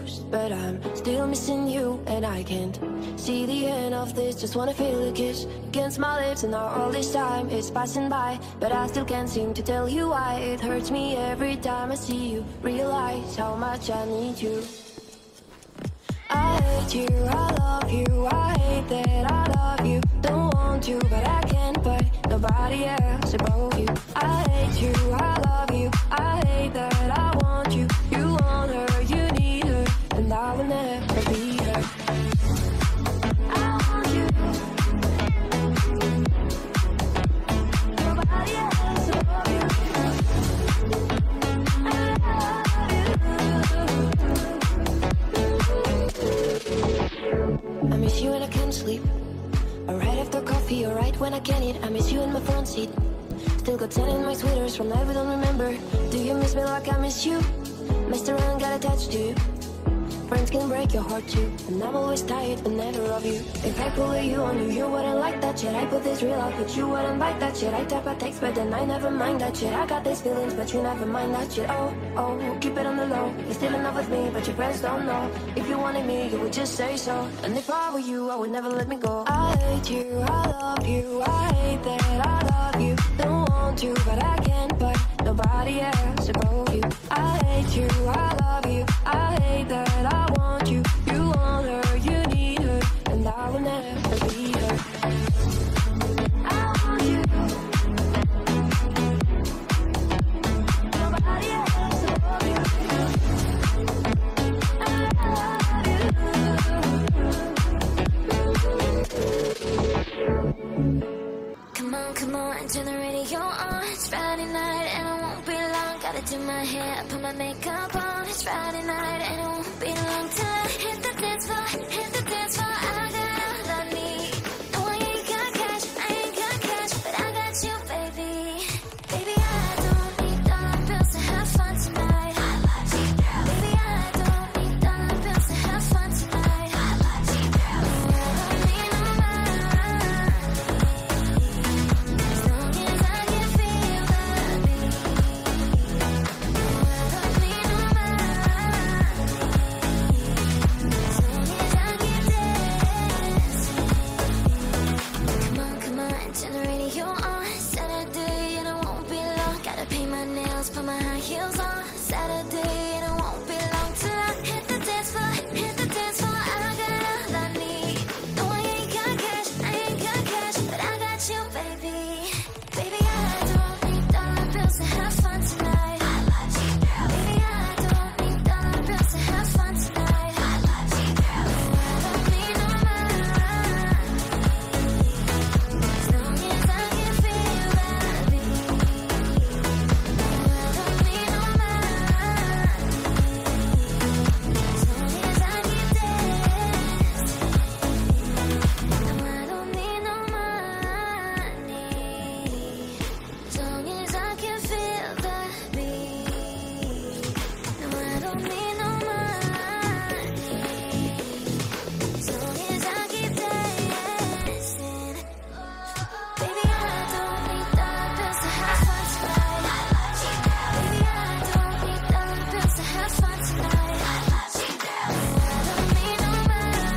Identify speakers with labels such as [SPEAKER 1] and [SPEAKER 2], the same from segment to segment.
[SPEAKER 1] confused, but I'm still missing you. And I can't see the end of this. Just wanna feel a kiss against my lips. And now all this time is passing by, but I still can't seem to tell you why. It hurts me every time I see you, realize how much I need you. I hate you, I love you, I hate that I love you. Don't want to, but I can't, but nobody else above you. I hate you, I love you, I hate that I want you. You want her, you need her, and I will never be her. I want you, nobody else above you. I miss you and I can't sleep. Or right after coffee, or right when I can eat. I miss you in my front seat. Still got 10 in my sweaters from life I don't remember. Do you miss me like I miss you? Messed around, got attached to you. Friends can break your heart too, and I'm always tired but never of you. If I pull you on you, you wouldn't like that shit. I put this real out, but you wouldn't like that shit. I type a text, but then I never mind that shit. I got these feelings, but you never mind that shit. Oh, oh, keep it on the low. You're still in love with me, but your friends don't know. If you wanted me, you would just say so. And if I were you, I would never let me go. I hate you, I love you, I hate that I love you. Don't want to, but I can't, but nobody else above you. I hate you, I love you, I hate that I want you. You want her, you need her, and I will never be her. I want you, nobody else above you. I love you. Come on, turn the radio on. It's Friday night and it won't be long. Gotta do my hair, put my makeup on. It's Friday night and it won't be long till I hit the dance floor, hit the dance floor. I got all I need. No, I ain't got cash, I ain't got cash, but I got you, baby. Baby, I don't need dollar bills to have fun tonight. I love you, girl. Baby, I don't need dollar bills to have fun tonight. I love you, girl. No, I don't need no money. As long as I can feel the beat. No, I don't need no money. As long as I can dance. Come on, turn the radio on. Saturday and it won't be long. Gotta paint my nails, put my high heels on. Saturday and it won't be long till I hit the dance floor, hit the dance floor. I got all I need. No, I ain't got cash, I ain't got cash, but I got you, baby. Baby, I don't need dollar bills to have fun tonight. I love you, girl. Baby, I don't need dollar bills to have fun tonight. I love you, girl. No, I don't need no money. As long as I can feel the beat. No, I don't need no money. As long as I can dance. No, I don't need no money. As long as I can feel the beat. No, I don't need no money. As long as I keep dancing. Baby, I don't need dollar bills to have fun tonight. I love you, girl. Baby, I don't need dollar bills to have fun tonight. I love you, girl. No, I don't need no money.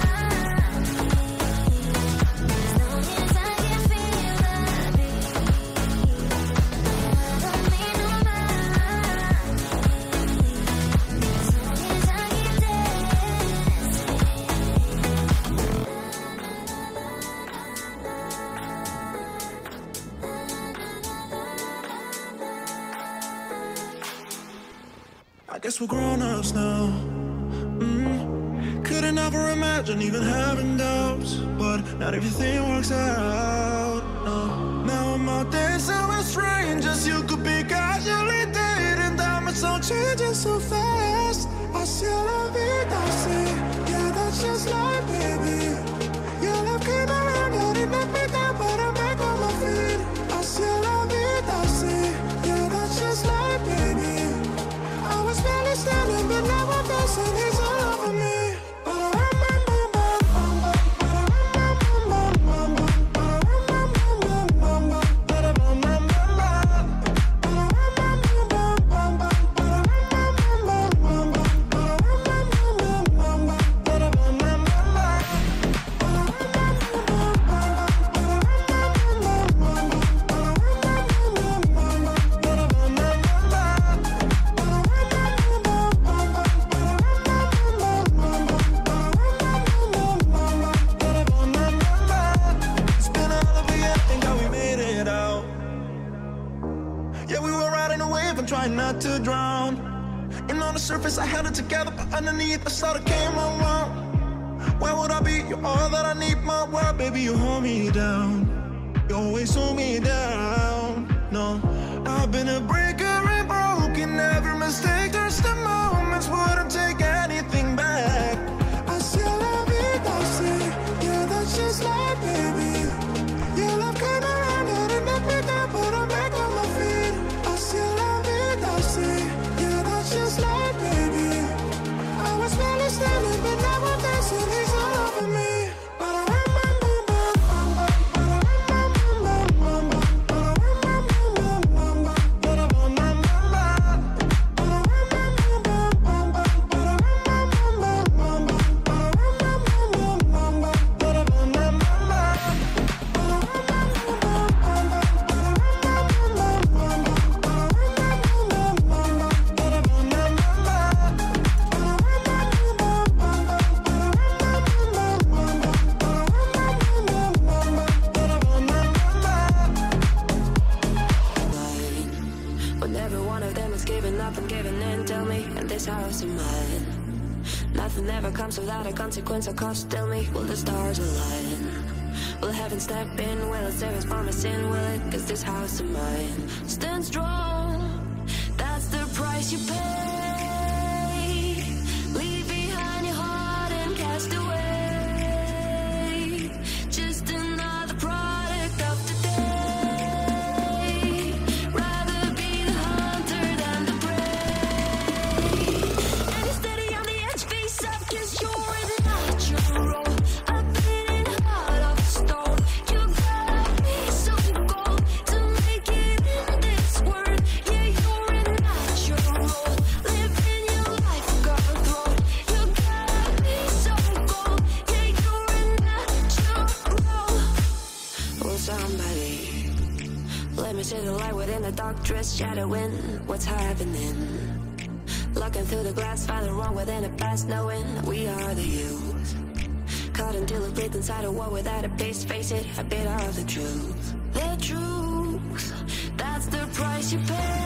[SPEAKER 1] As long as I can feel the beat. No, I don't need no money. As long as I keep dancing.
[SPEAKER 2] I guess we're grown-ups now. Couldn't ever imagine even having doubts, but not everything works out. No. Now I'm out dancing with strangers. You could be casually dating them. It's all changing so fast. I see la vida, see. Yeah, that's just life, baby. Your love came around, but it knocked me down, but I'm back on my feet. I see la vida, see. Yeah, that's just life, baby. I was barely standing, but now I'm dancing. He's all over me. wanted to drown. And on the surface I held it together, but underneath I saw it came unwound. Where would I be? You're all that I need, my world, baby, you hold me down. You always hold me down. No, I've been a breaker and broken. Every mistake turns to moments, wouldn't take anything back. I still love it, I say, yeah, that's just life, baby. Your love came around and it knocked me down, but I'm back on my feet. I still love it, I say, yeah, that's just life, baby. I was barely standing, but now I'm dancing, he's all over me.
[SPEAKER 1] Nothing ever comes without a consequence or cost. Tell me, will the stars align? Will heaven step in? Will it save us from a sin? Will it? 'Cause this house of mine stands strong. That's the price you pay. Leave behind your heart and cast away. Just another product of today. Rather be the hunter than the prey. And you're steady on the edge, face up, 'cause you're a natural. A beating heart of stone. You gotta be so cold to make it in this world. Yeah, you're a natural. Living your life, cutthroat. You gotta be so cold. Yeah, you're a natural. Oh, somebody, let me see the light within the dark dress, shadowing what's happening. Looking through the glass, finding wrong within the past, knowing we are the youth. Caught until it breathes inside a war without a base, face it, a bit of the truth. The truth, that's the price you pay.